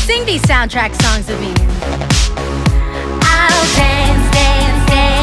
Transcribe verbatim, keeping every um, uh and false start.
Sing these soundtrack songs with me. I'll dance, dance, dance.